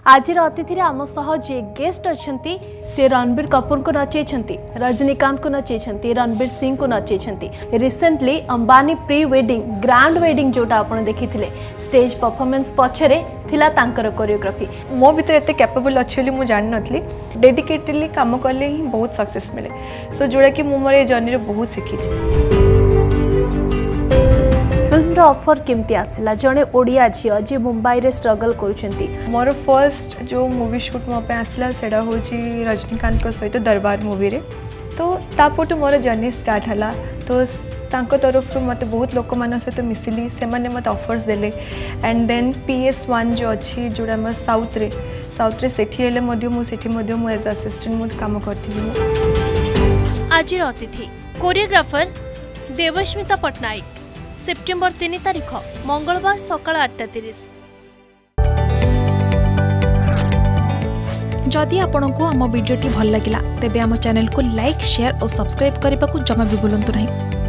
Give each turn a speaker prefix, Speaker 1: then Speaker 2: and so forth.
Speaker 1: आजिर अतिथि आम सह जे गेस्ट अच्छी से रणबीर कपूर को नचेइछंती, रजनीकांत को नचेइछंती, रणबीर सिंह को नचेइछंती। Recently Ambani pre wedding grand wedding जोटा आपण देखिथिले स्टेज परफॉर्मेंस पछरे थिला तांकर कोरियोग्राफी।
Speaker 2: मो भीतर एते कैपेबल अछि ବୋଲି मु जान नथली। डेडिकेटेडली काम करले ही बहुत सक्सेस मिले। सो जोड़ा कि मु मोर ए जर्नी रे बहुत सिखी छी।
Speaker 1: फिल्म रो ऑफर केमती आसिला? जने ओडिया झियो जे मुंबई रे स्ट्रगल करूछंती।
Speaker 2: मोर फर्स्ट जो मूवी शूट मो पे आसिला सेडा होची रजनीकांत को सहित दरबार मूवी रे। तो तापोटू मोर जर्नी स्टार्ट हला। तो तांको तरफ मते बहुत लोक मान सहित मिसिली, से माने मते ऑफर्स देले। एंड देन PS1 जो अछि जोडा म साउथ रे सेठी हेले मध्य मु सेठी मध्य मु एज असिस्टेंट मु काम करथिली।
Speaker 1: आजिर अतिथि कोरियोग्राफर देवस्मिता पटनायक। सेप्टेम्बर 3 तारिख मंगलवार सकाळ 8:30।
Speaker 3: जदि आपंक आम भिडी भल लगा तेब आम चैनल को लाइक, शेयर और सब्सक्राइब करने को जमा भी भूलु नहीं।